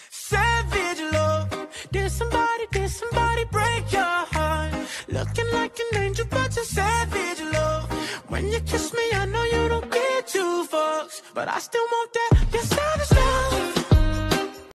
Savage love. Did somebody break your heart? Looking like an angel, but you're savage love. When you kiss me, I know you don't get two fucks, but I still want that. You're savage love.